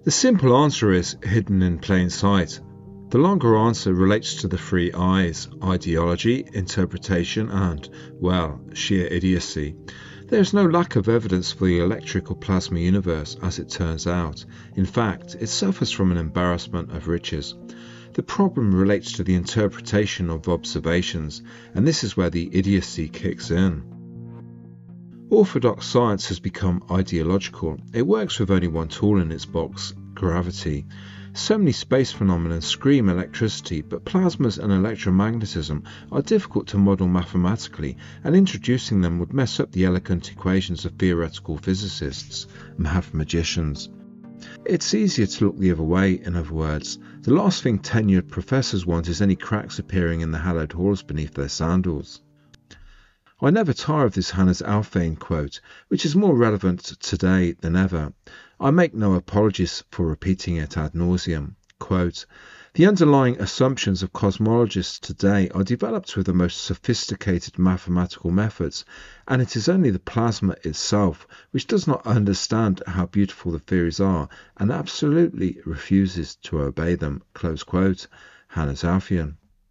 The simple answer is hidden in plain sight. The longer answer relates to the three I's: ideology, interpretation, and, well, sheer idiocy. There is no lack of evidence for the electric or plasma universe, as it turns out. In fact, it suffers from an embarrassment of riches. The problem relates to the interpretation of observations, and this is where the idiocy kicks in. Orthodox science has become ideological. It works with only one tool in its box: gravity. So many space phenomena scream electricity, but plasmas and electromagnetism are difficult to model mathematically, and introducing them would mess up the elegant equations of theoretical physicists, mathematicians. It's easier to look the other way, in other words. The last thing tenured professors want is any cracks appearing in the hallowed halls beneath their sandals. I never tire of this Hannes Alfvén quote, which is more relevant today than ever. I make no apologies for repeating it ad nauseum. Quote, "The underlying assumptions of cosmologists today are developed with the most sophisticated mathematical methods, and it is only the plasma itself which does not understand how beautiful the theories are and absolutely refuses to obey them." Close quote. Hannes Alfvén.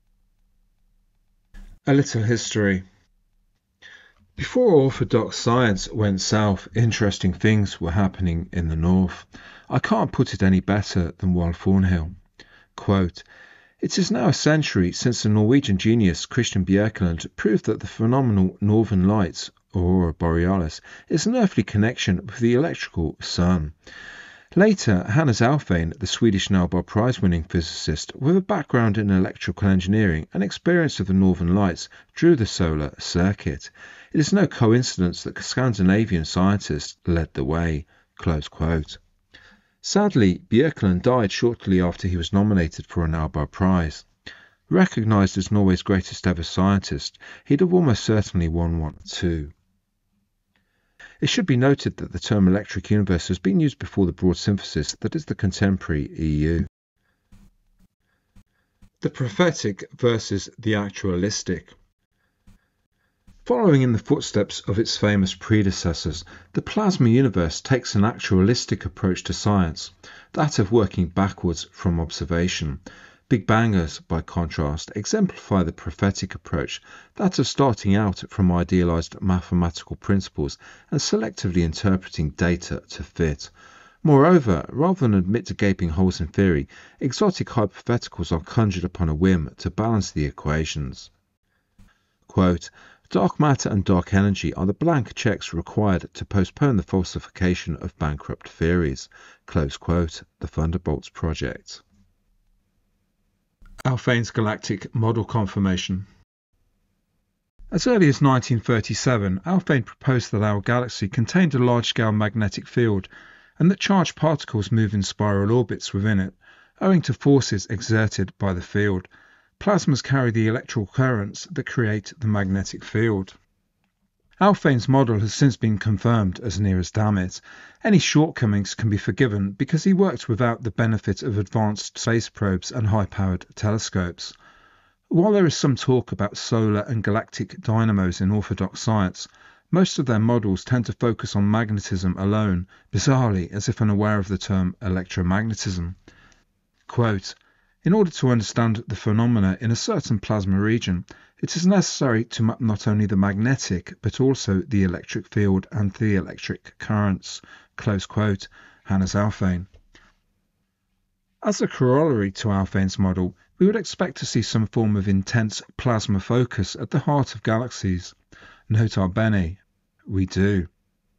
A little history. Before Orthodox science went south, interesting things were happening in the north. I can't put it any better than while Thornhill. Quote, "It is now a century since the Norwegian genius Christian Bjerkeland proved that the phenomenal northern lights, aurora borealis, is an earthly connection with the electrical sun. Later, Hannes Alfvén, the Swedish Nobel Prize-winning physicist with a background in electrical engineering and experience of the northern lights, drew the solar circuit. It is no coincidence that Scandinavian scientists led the way." Close quote. Sadly, Bjerkeland died shortly after he was nominated for a Nobel Prize. Recognised as Norway's greatest ever scientist, he'd have almost certainly won one too. It should be noted that the term electric universe has been used before the broad synthesis that is the contemporary EU. The prophetic versus the actualistic. Following in the footsteps of its famous predecessors, the plasma universe takes an actualistic approach to science, that of working backwards from observation. Big Bangers, by contrast, exemplify the prophetic approach, that of starting out from idealized mathematical principles and selectively interpreting data to fit. Moreover, rather than admit to gaping holes in theory, exotic hypotheticals are conjured upon a whim to balance the equations. Quote, "Dark matter and dark energy are the blank checks required to postpone the falsification of bankrupt theories." Close quote. The Thunderbolts Project. Alfvén's galactic model confirmation. As early as 1937, Alfvén proposed that our galaxy contained a large-scale magnetic field and that charged particles move in spiral orbits within it, owing to forces exerted by the field. Plasmas carry the electrical currents that create the magnetic field. Alfvén's model has since been confirmed as near as damn it. Any shortcomings can be forgiven because he worked without the benefit of advanced space probes and high-powered telescopes. While there is some talk about solar and galactic dynamos in Orthodox science, most of their models tend to focus on magnetism alone, bizarrely as if unaware of the term electromagnetism. Quote, "In order to understand the phenomena in a certain plasma region, it is necessary to map not only the magnetic but also the electric field and the electric currents." Close quote. Hannes Alfvén. As a corollary to Alfvén's model, we would expect to see some form of intense plasma focus at the heart of galaxies. Nota bene, we do.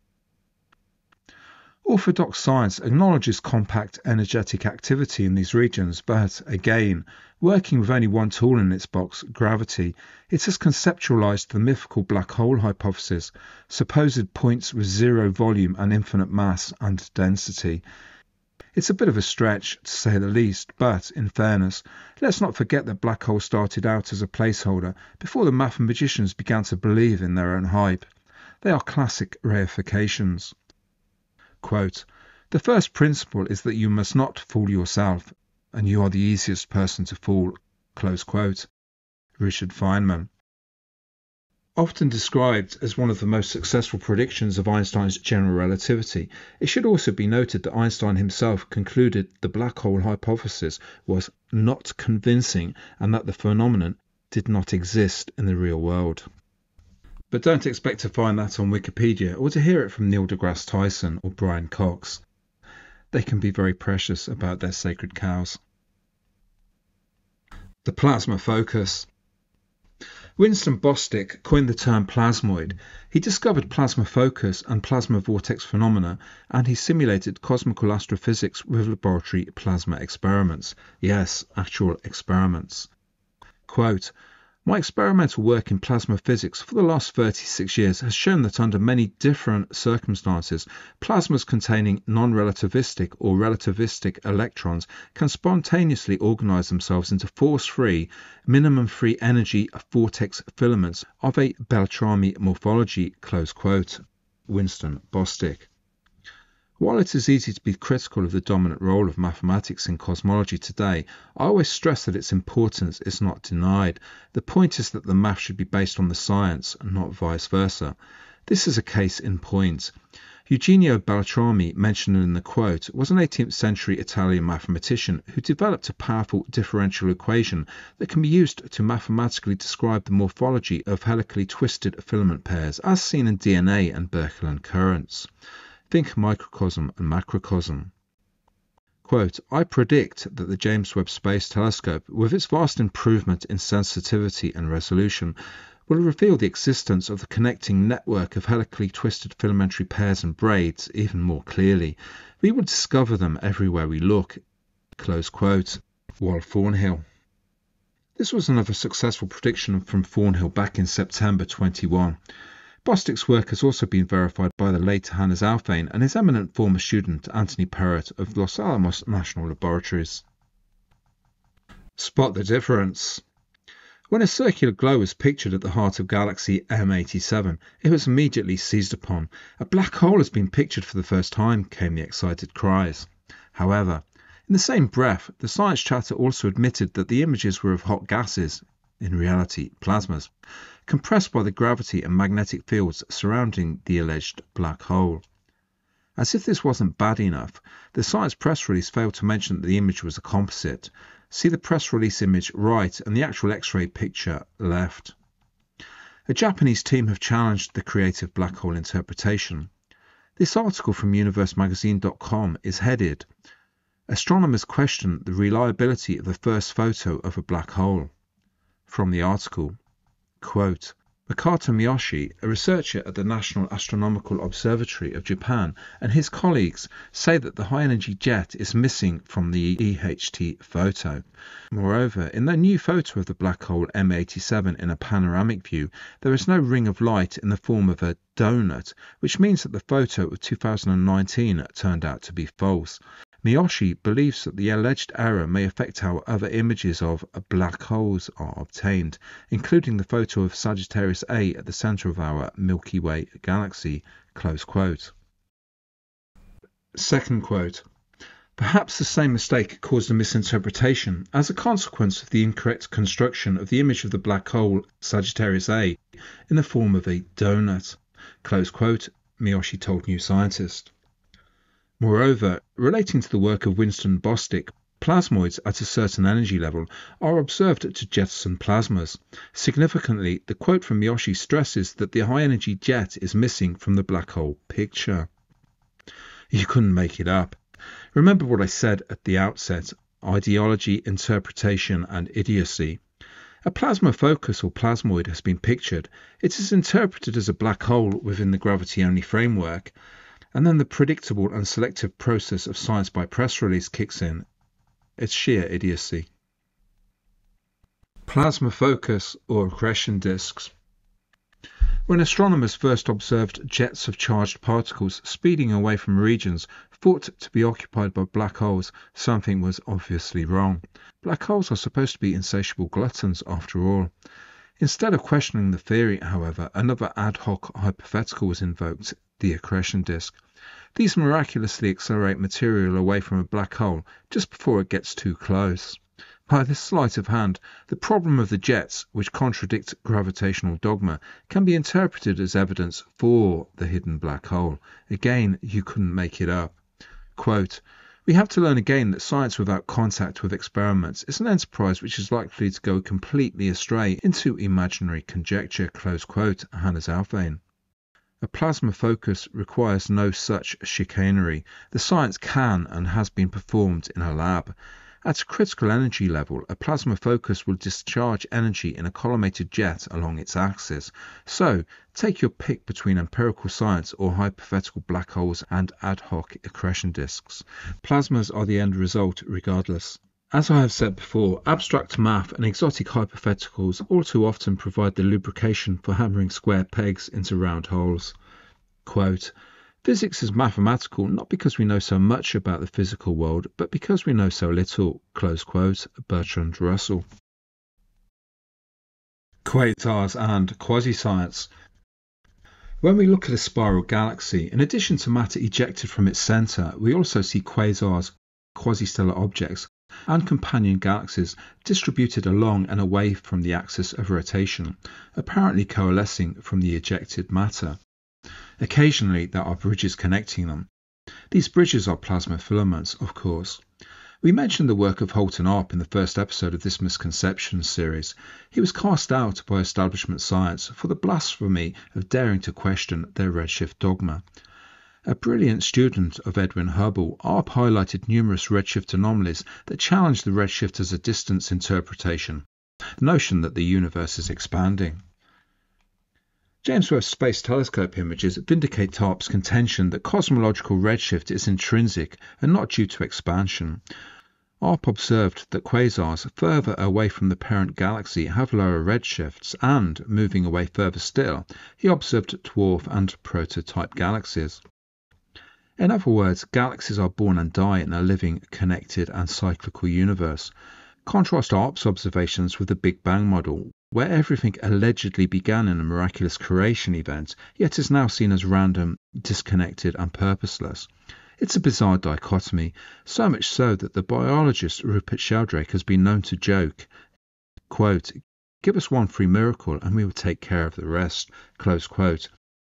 Orthodox science acknowledges compact energetic activity in these regions, but, again, working with only one tool in its box, gravity, it has conceptualized the mythical black hole hypothesis, supposed points with zero volume and infinite mass and density. It's a bit of a stretch, to say the least, but, in fairness, let's not forget that black holes started out as a placeholder before the mathematicians began to believe in their own hype. They are classic reifications. Quote, "The first principle is that you must not fool yourself, and you are the easiest person to fool." Close quote. Richard Feynman. Often described as one of the most successful predictions of Einstein's general relativity, it should also be noted that Einstein himself concluded the black hole hypothesis was not convincing and that the phenomenon did not exist in the real world. But don't expect to find that on Wikipedia or to hear it from Neil deGrasse Tyson or Brian Cox. They can be very precious about their sacred cows. The plasma focus. Winston Bostick coined the term plasmoid. He discovered plasma focus and plasma vortex phenomena, and he simulated cosmical astrophysics with laboratory plasma experiments. Yes, actual experiments. Quote, "My experimental work in plasma physics for the last 36 years has shown that under many different circumstances, plasmas containing non-relativistic or relativistic electrons can spontaneously organize themselves into force-free, minimum-free energy vortex filaments of a Beltrami morphology." Close quote. Winston Bostick. While it is easy to be critical of the dominant role of mathematics in cosmology today, I always stress that its importance is not denied. The point is that the math should be based on the science, not vice versa. This is a case in point. Eugenio Beltrami, mentioned in the quote, was an 18th century Italian mathematician who developed a powerful differential equation that can be used to mathematically describe the morphology of helically twisted filament pairs as seen in DNA and Birkeland currents. Think microcosm and macrocosm. Quote, "I predict that the James Webb Space Telescope, with its vast improvement in sensitivity and resolution, will reveal the existence of the connecting network of helically twisted filamentary pairs and braids even more clearly. We will discover them everywhere we look." Close quote. Wal Thornhill. This was another successful prediction from Thornhill back in September 21. Bostick's work has also been verified by the late Hannes Alfvén and his eminent former student Anthony Perrott of Los Alamos National Laboratories. Spot the difference. When a circular glow was pictured at the heart of galaxy M87, it was immediately seized upon. "A black hole has been pictured for the first time," came the excited cries. However, in the same breath, the science chatter also admitted that the images were of hot gases, in reality plasmas, compressed by the gravity and magnetic fields surrounding the alleged black hole. As if this wasn't bad enough, the science press release failed to mention that the image was a composite. See the press release image right and the actual X-ray picture left. A Japanese team have challenged the creative black hole interpretation. This article from universemagazine.com is headed, "Astronomers question the reliability of the first photo of a black hole." From the article, quote, "Makoto Miyoshi, a researcher at the National Astronomical Observatory of Japan, and his colleagues say that the high-energy jet is missing from the EHT photo. Moreover, in the new photo of the black hole M87 in a panoramic view, there is no ring of light in the form of a donut, which means that the photo of 2019 turned out to be false. Miyoshi believes that the alleged error may affect how other images of black holes are obtained, including the photo of Sagittarius A at the center of our Milky Way galaxy." Close quote. Second quote. "Perhaps the same mistake caused a misinterpretation as a consequence of the incorrect construction of the image of the black hole Sagittarius A in the form of a donut." Close quote, Miyoshi told New Scientist. Moreover, relating to the work of Winston Bostick, plasmoids at a certain energy level are observed to jettison plasmas. Significantly, the quote from Miyoshi stresses that the high-energy jet is missing from the black hole picture. You couldn't make it up. Remember what I said at the outset: ideology, interpretation, and idiocy. A plasma focus or plasmoid has been pictured. It is interpreted as a black hole within the gravity-only framework. And then the predictable and selective process of science by press release kicks in. It's sheer idiocy. Plasma focus or accretion disks. When astronomers first observed jets of charged particles speeding away from regions thought to be occupied by black holes, something was obviously wrong. Black holes are supposed to be insatiable gluttons after all. Instead of questioning the theory, however, another ad hoc hypothetical was invoked: the accretion disk. These miraculously accelerate material away from a black hole just before it gets too close. By this sleight of hand, the problem of the jets, which contradict gravitational dogma, can be interpreted as evidence for the hidden black hole. Again, you couldn't make it up. Quote, "We have to learn again that science without contact with experiments is an enterprise which is likely to go completely astray into imaginary conjecture," close quote, Hannes Alfvén. A plasma focus requires no such chicanery. The science can and has been performed in a lab. At a critical energy level, a plasma focus will discharge energy in a collimated jet along its axis. So, take your pick between empirical science or hypothetical black holes and ad hoc accretion disks. Plasmas are the end result regardless. As I have said before, abstract math and exotic hypotheticals all too often provide the lubrication for hammering square pegs into round holes. Quote, "Physics is mathematical not because we know so much about the physical world, but because we know so little," close quote, Bertrand Russell. Quasars and quasi-science. When we look at a spiral galaxy, in addition to matter ejected from its centre, we also see quasars, quasi-stellar objects, and companion galaxies distributed along and away from the axis of rotation, apparently coalescing from the ejected matter. Occasionally there are bridges connecting them. These bridges are plasma filaments, of course. We mentioned the work of Holton Arp in the first episode of this Misconception series. He was cast out by establishment science for the blasphemy of daring to question their redshift dogma. A brilliant student of Edwin Hubble, Arp highlighted numerous redshift anomalies that challenged the redshift as a distance interpretation, the notion that the universe is expanding. James Webb Space Telescope images vindicate Arp's contention that cosmological redshift is intrinsic and not due to expansion. Arp observed that quasars further away from the parent galaxy have lower redshifts and, moving away further still, he observed dwarf and prototype galaxies. In other words, galaxies are born and die in a living, connected and cyclical universe. Contrast Arp's observations with the Big Bang model, where everything allegedly began in a miraculous creation event, yet is now seen as random, disconnected and purposeless. It's a bizarre dichotomy, so much so that the biologist Rupert Sheldrake has been known to joke, quote, "Give us one free miracle and we will take care of the rest," close quote.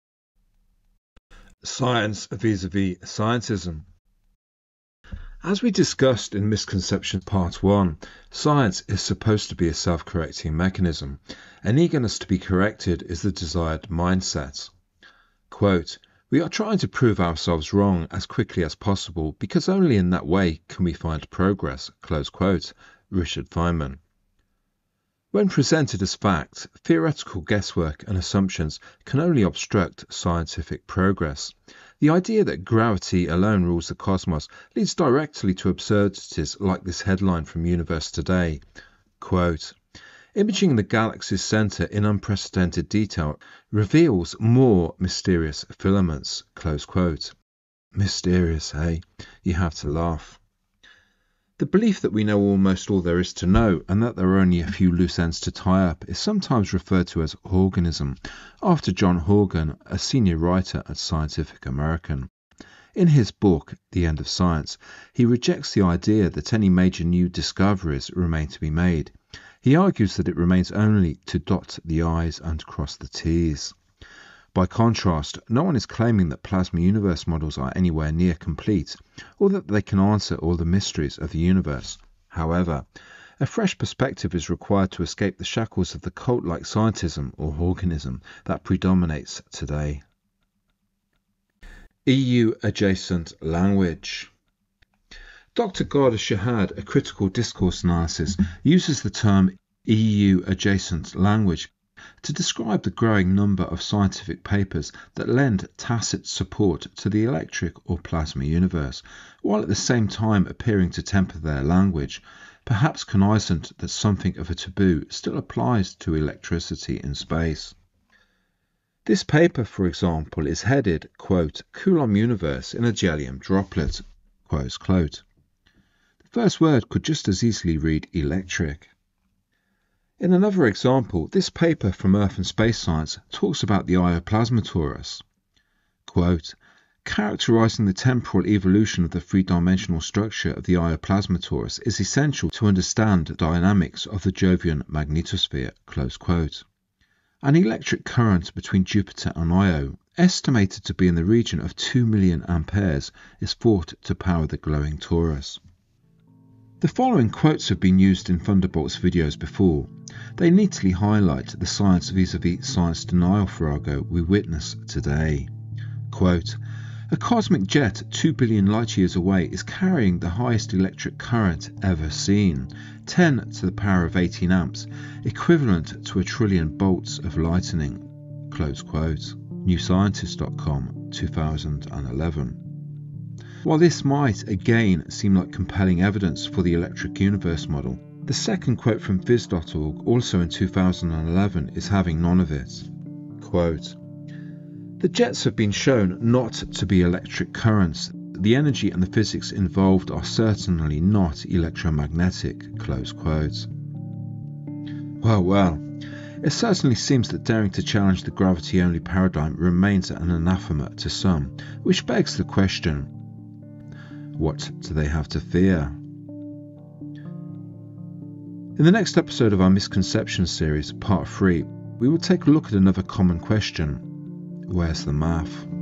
Science vis-a-vis scientism. As we discussed in Misconception Part 1, science is supposed to be a self-correcting mechanism. An eagerness to be corrected is the desired mindset. Quote, "We are trying to prove ourselves wrong as quickly as possible because only in that way can we find progress," close quote, Richard Feynman. When presented as fact, theoretical guesswork and assumptions can only obstruct scientific progress. The idea that gravity alone rules the cosmos leads directly to absurdities like this headline from Universe Today. Quote, "Imaging the galaxy's centre in unprecedented detail reveals more mysterious filaments," close quote. Mysterious, eh? You have to laugh. The belief that we know almost all there is to know and that there are only a few loose ends to tie up is sometimes referred to as Horganism, after John Horgan, a senior writer at Scientific American. In his book, The End of Science, he rejects the idea that any major new discoveries remain to be made. He argues that it remains only to dot the I's and cross the T's. By contrast, no one is claiming that plasma universe models are anywhere near complete, or that they can answer all the mysteries of the universe. However, a fresh perspective is required to escape the shackles of the cult-like scientism or organism that predominates today. EU-adjacent language. Dr. Ghada Shahad, a critical discourse analysis, uses the term EU-adjacent language to describe the growing number of scientific papers that lend tacit support to the electric or plasma universe, while at the same time appearing to temper their language, perhaps cognizant that something of a taboo still applies to electricity in space. This paper, for example, is headed, quote, "Coulomb universe in a Gellium droplet," close quote. The first word could just as easily read electric. In another example, this paper from Earth and Space Science talks about the Io Plasma Torus. Quote, Characterizing the temporal evolution of the three-dimensional structure of the Io-plasma torus is essential to understand the dynamics of the Jovian magnetosphere. Close quote. An electric current between Jupiter and Io, estimated to be in the region of 2 million amperes, is thought to power the glowing torus. The following quotes have been used in Thunderbolts videos before. They neatly highlight the science vis-a-vis science denial farrago we witness today. Quote, "A cosmic jet 2 billion light years away is carrying the highest electric current ever seen, 10 to the power of 18 amps, equivalent to 1 trillion bolts of lightning." Close quote. NewScientist.com, 2011. While this might again seem like compelling evidence for the electric universe model, the second quote from Viz.org, also in 2011, is having none of it. Quote, "The jets have been shown not to be electric currents. The energy and the physics involved are certainly not electromagnetic." Close quote. Well, it certainly seems that daring to challenge the gravity-only paradigm remains an anathema to some, which begs the question, what do they have to fear? In the next episode of our Misconception series, part 3, we will take a look at another common question. Where's the math?